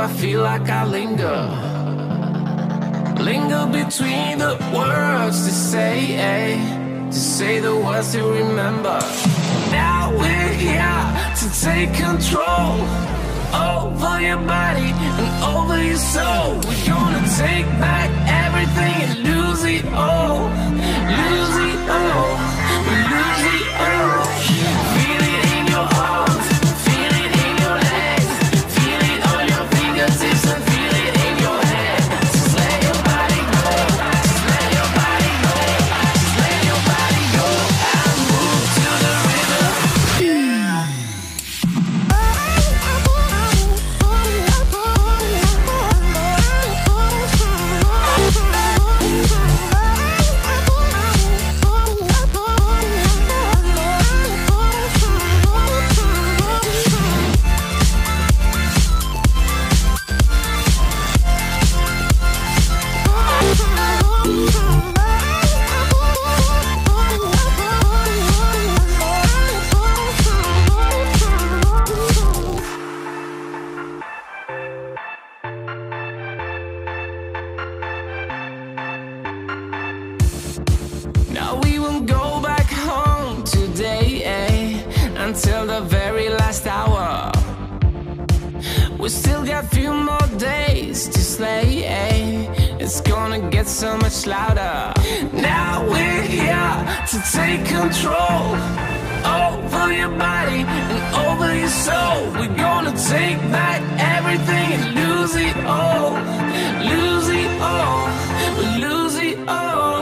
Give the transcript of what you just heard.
I feel like I linger between the words to say the words to remember. Now we're here to take control over your body and over your soul. We're gonna take back everything and lose it all, lose it all, lose it all. Feel it in your arms, feel it in your legs, feel it on your fingertips and feel it in your head. Just let your body go, just let your body go, just let your body go and move to the rhythm. Now we won't go back home today, until the very last hour. We still got few more days to slay, it's gonna get so much louder. Now we're here to take control over your body and over your soul. We're gonna take back everything and lose it all, lose it all, lose it all.